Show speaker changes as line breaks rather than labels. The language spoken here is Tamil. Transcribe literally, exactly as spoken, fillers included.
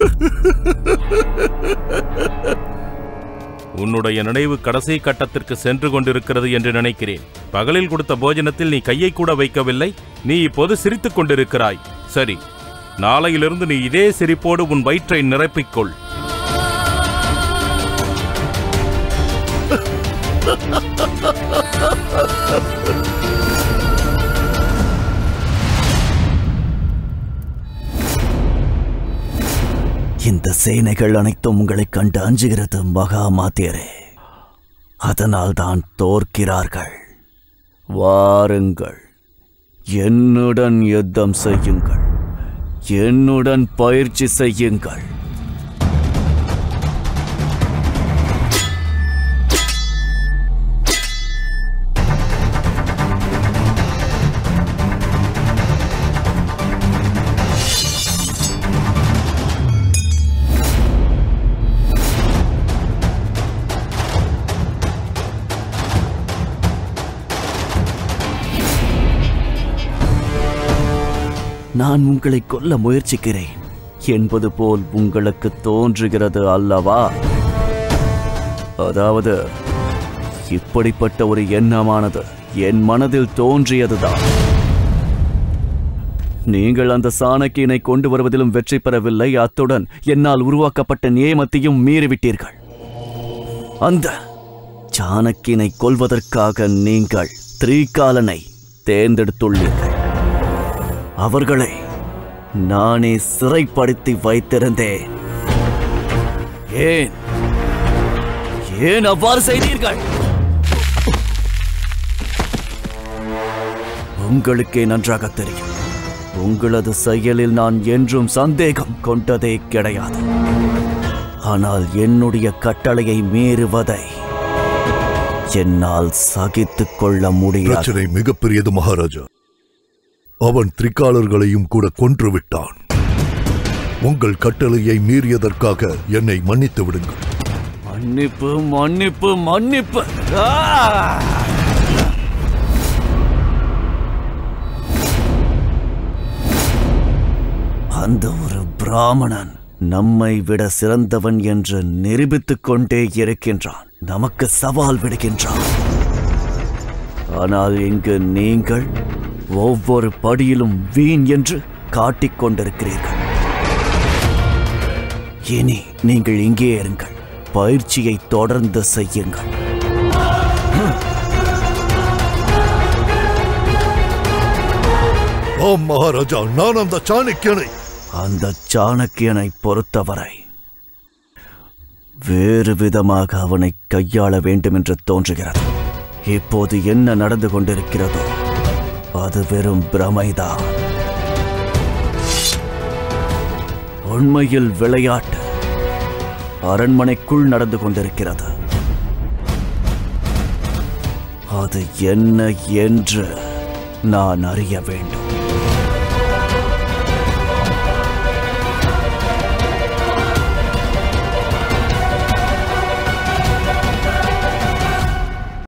உன்னுடைய நினைவு கடைசி கட்டத்திற்கு சென்று கொண்டிருக்கிறது என்று நினைக்கிறேன். பகலில் கொடுத்த போஜனத்தில் நீ கையை கூட வைக்கவில்லை. நீ இப்போது சிரித்துக் கொண்டிருக்கிறாய். சரி, நாளையிலிருந்து நீ இதே சிரிப்போடு உன் வயிற்றை நிரப்பிக்கொள்.
இந்த சேனைகள் அனைத்தும் உங்களை கண்டு அஞ்சுகிறது மகா மாத்தியரே. அதனால் தான் தோற்கிறார்கள். வாருங்கள், என்னுடன் யுத்தம் செய்யுங்கள், என்னுடன் பயிற்சி செய்யுங்கள். நான் உங்களை கொல்ல முயற்சிக்கிறேன் என்பது போல் உங்களுக்கு தோன்றுகிறது அல்லவா? அதாவது இப்படிப்பட்ட ஒரு எண்ணமானது என் மனதில் தோன்றியதுதான். நீங்கள் அந்த சாணக்கியனை கொண்டு வருவதிலும் வெற்றி பெறவில்லை. அத்துடன் என்னால் உருவாக்கப்பட்ட நியமத்தையும் மீறிவிட்டீர்கள். அந்த சாணக்கியனை கொல்வதற்காக நீங்கள் திரிகாலனை தேர்ந்தெடுத்துள்ளீர்கள். அவர்களை நானே சிறைப்படுத்தி வைத்திருந்தேன். ஏன் ஏன் அவ்வாறு செய்தீர்கள்? உங்களுக்கே நன்றாக தெரியும், உங்களது செயலில் நான் என்றும் சந்தேகம் கொண்டதே கிடையாது. ஆனால் என்னுடைய கட்டளையை மீறுவதை என்னால் சகித்துக் கொள்ள முடியாது.
பிரச்சனை மிகப்பெரியது மகாராஜா. அவன் திரிகாலர்களையும் கூட கொன்று விட்டான். உங்கள் கட்டளையை மீறியதற்காக என்னை மன்னித்து விடுங்கள்.
மன்னிப்பு மன்னிப்பு மன்னிப்பு. அந்த ஒரு பிராமணன் நம்மை விட சிறந்தவன் என்று நிரூபித்துக் கொண்டே இருக்கின்றான். நமக்கு சவால் விடுகின்றான். ஆனால் இங்கு நீங்கள் ஒவ்வொரு படியிலும் வீண் என்று காட்டிக் கொண்டிருக்கிறீர்கள். இனி நீங்கள் இங்கே இருங்கள், பயிற்சியை தொடர்ந்து செய்யுங்கள்.
ஆம் மகாராஜா, நான் அந்த சாணக்கியனை
அந்த சாணக்கியனை பொறுத்தவரை வேறு விதமாக அவனை கையாள வேண்டும் என்று தோன்றுகிறது. இப்போது என்ன நடந்து கொண்டிருக்கிறதோ அது வெறும் பிரமைதான். உண்மையில் விளையாட்டு அரண்மனைக்குள் நடந்து கொண்டிருக்கிறது. அது என்ன என்று நான் அறிய வேண்டும்.